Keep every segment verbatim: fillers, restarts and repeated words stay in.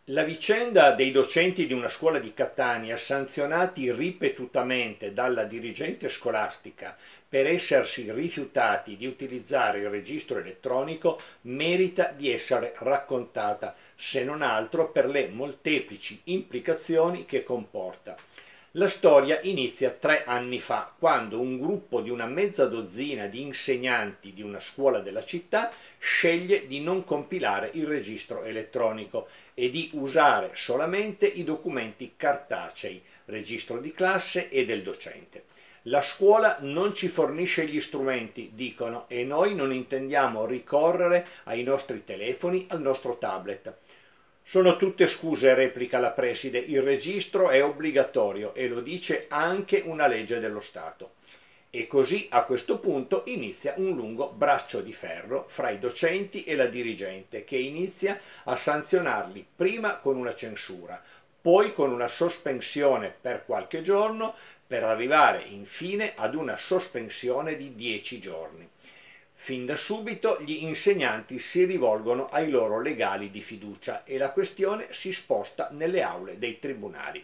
La vicenda dei docenti di una scuola di Catania sanzionati ripetutamente dalla dirigente scolastica per essersi rifiutati di utilizzare il registro elettronico merita di essere raccontata, se non altro per le molteplici implicazioni che comporta. La storia inizia tre anni fa, quando un gruppo di una mezza dozzina di insegnanti di una scuola della città sceglie di non compilare il registro elettronico e di usare solamente i documenti cartacei, registro di classe e del docente. La scuola non ci fornisce gli strumenti, dicono, e noi non intendiamo ricorrere ai nostri telefoni, al nostro tablet. Sono tutte scuse, replica la preside, il registro è obbligatorio e lo dice anche una legge dello Stato. E così a questo punto inizia un lungo braccio di ferro fra i docenti e la dirigente, che inizia a sanzionarli prima con una censura, poi con una sospensione per qualche giorno, per arrivare infine ad una sospensione di dieci giorni. Fin da subito gli insegnanti si rivolgono ai loro legali di fiducia e la questione si sposta nelle aule dei tribunali.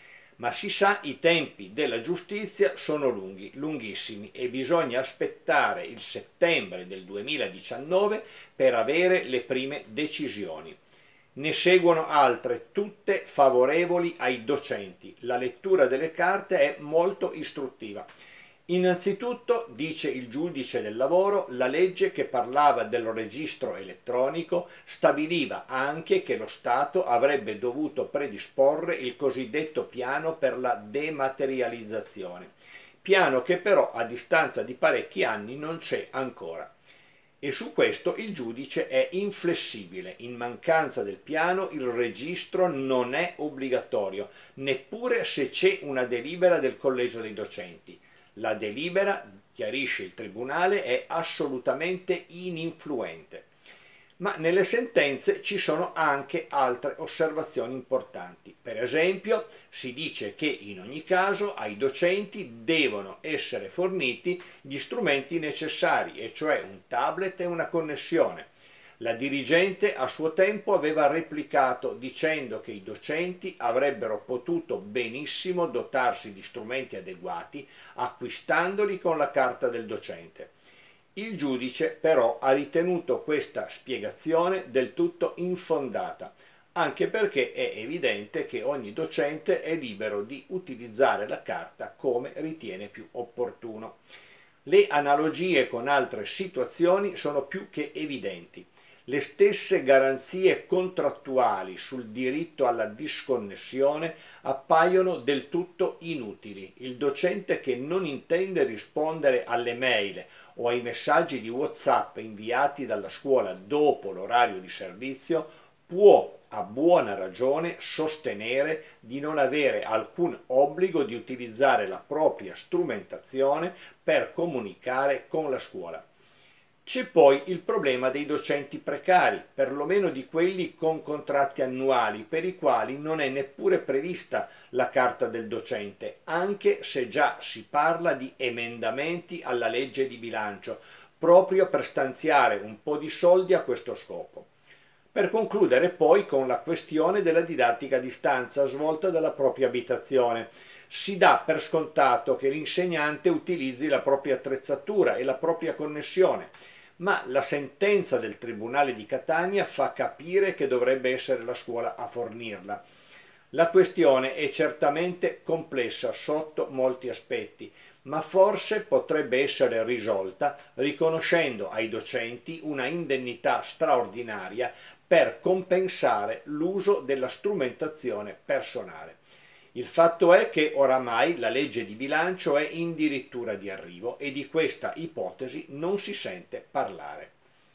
Ma si sa, i tempi della giustizia sono lunghi, lunghissimi, e bisogna aspettare il settembre del duemiladiciannove per avere le prime decisioni. Ne seguono altre, tutte favorevoli ai docenti. La lettura delle carte è molto istruttiva. Innanzitutto, dice il giudice del lavoro, la legge che parlava del registro elettronico stabiliva anche che lo Stato avrebbe dovuto predisporre il cosiddetto piano per la dematerializzazione, piano che però a distanza di parecchi anni non c'è ancora. E su questo il giudice è inflessibile. In mancanza del piano il registro non è obbligatorio, neppure se c'è una delibera del collegio dei docenti. La delibera, chiarisce il tribunale, è assolutamente ininfluente. Ma nelle sentenze ci sono anche altre osservazioni importanti. Per esempio, si dice che in ogni caso ai docenti devono essere forniti gli strumenti necessari, e cioè un tablet e una connessione. La dirigente a suo tempo aveva replicato dicendo che i docenti avrebbero potuto benissimo dotarsi di strumenti adeguati acquistandoli con la carta del docente. Il giudice però ha ritenuto questa spiegazione del tutto infondata, anche perché è evidente che ogni docente è libero di utilizzare la carta come ritiene più opportuno. Le analogie con altre situazioni sono più che evidenti. Le stesse garanzie contrattuali sul diritto alla disconnessione appaiono del tutto inutili. Il docente che non intende rispondere alle mail o ai messaggi di WhatsApp inviati dalla scuola dopo l'orario di servizio può a buona ragione sostenere di non avere alcun obbligo di utilizzare la propria strumentazione per comunicare con la scuola. C'è poi il problema dei docenti precari, perlomeno di quelli con contratti annuali, per i quali non è neppure prevista la carta del docente, anche se già si parla di emendamenti alla legge di bilancio, proprio per stanziare un po' di soldi a questo scopo. Per concludere poi con la questione della didattica a distanza svolta dalla propria abitazione. Si dà per scontato che l'insegnante utilizzi la propria attrezzatura e la propria connessione, ma la sentenza del Tribunale di Catania fa capire che dovrebbe essere la scuola a fornirla. La questione è certamente complessa sotto molti aspetti, ma forse potrebbe essere risolta riconoscendo ai docenti una indennità straordinaria per compensare l'uso della strumentazione personale. Il fatto è che oramai la legge di bilancio è addirittura di arrivo e di questa ipotesi non si sente parlare.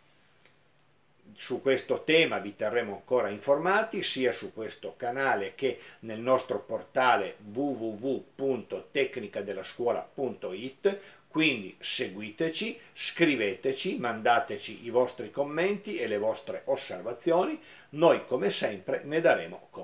Su questo tema vi terremo ancora informati sia su questo canale che nel nostro portale w w w punto tecnicadellascuola punto it, quindi seguiteci, scriveteci, mandateci i vostri commenti e le vostre osservazioni, noi come sempre ne daremo